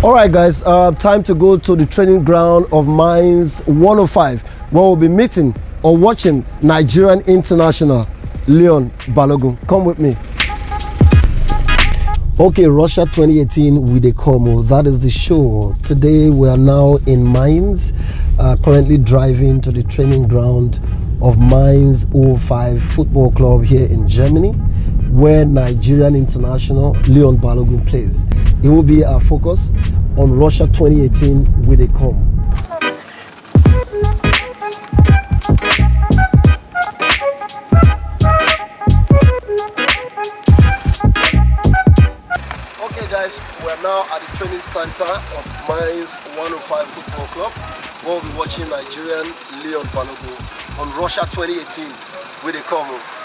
All right, guys, time to go to the training ground of Mines 105, where we'll be meeting or watching Nigerian international Leon Balogun. Come with me. Okay, Russia 2018 with a Como. That is the show. Today we are now in Mines, currently driving to the training ground of Mines 05 Football Club here in Germany, where Nigerian international Leon Balogun plays. It will be our focus on Russia 2018 with a Como. Okay guys, we're now at the training center of Mines 105 Football Club, where we'll be watching Nigerian Leon Balogun on Russia 2018 with a Como.